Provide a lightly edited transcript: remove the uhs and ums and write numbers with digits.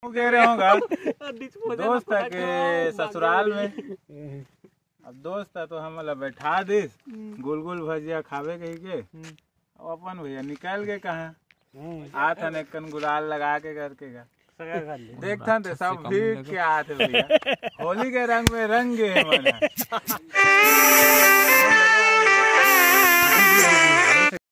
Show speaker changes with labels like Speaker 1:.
Speaker 1: कह रहे होगा दोस्त है के ससुराल में। अब दोस्त है तो हम मतलब बैठा दे गुल गुल भजिया खावे कही के अपन भैया निकल गए कहाँ आत हन एक गुलाल लगा के करके का देखता थे सब भीग के आते भैया होली के रंग में रंग गए